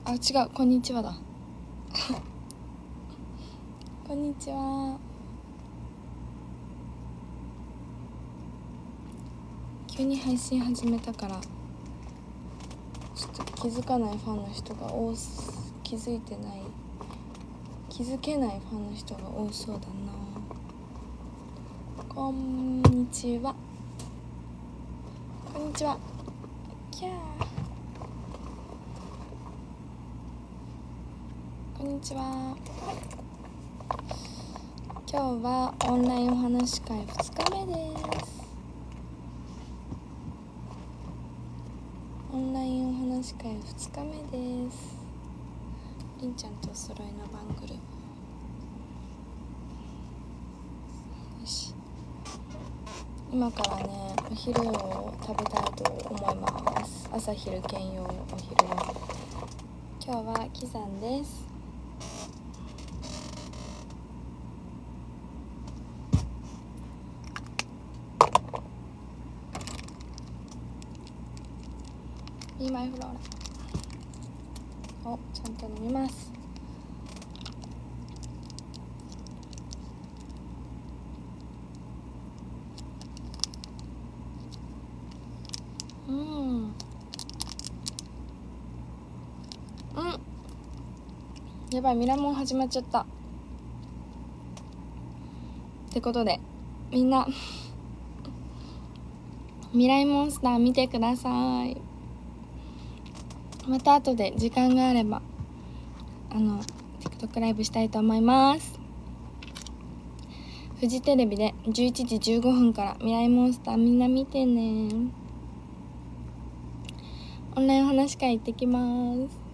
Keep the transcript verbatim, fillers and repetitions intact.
あ、違う、こんにちはだこんにちは。急に配信始めたからちょっと気づかないファンの人が多す気づいてない気づけないファンの人が多そうだな。こんにちは。こんにちは。キャー。こんにちは。今日はオンラインお話し会ふつかめです。オンラインお話し会ふつかめです。りんちゃんとお揃いのバングル。よし、今からねお昼を食べたいと思います。朝昼兼用お昼は。今日は喜山です。ビーマイフローラおちゃんと飲みます。うんうんやばい、ミラモン始まっちゃったってことで、みんなミライモンスター見てください。また後で時間があればあの TikTok ライブしたいと思います。フジテレビでじゅういちじじゅうごふんからミライモンスターみんな見てね。オンラインお話会行ってきます。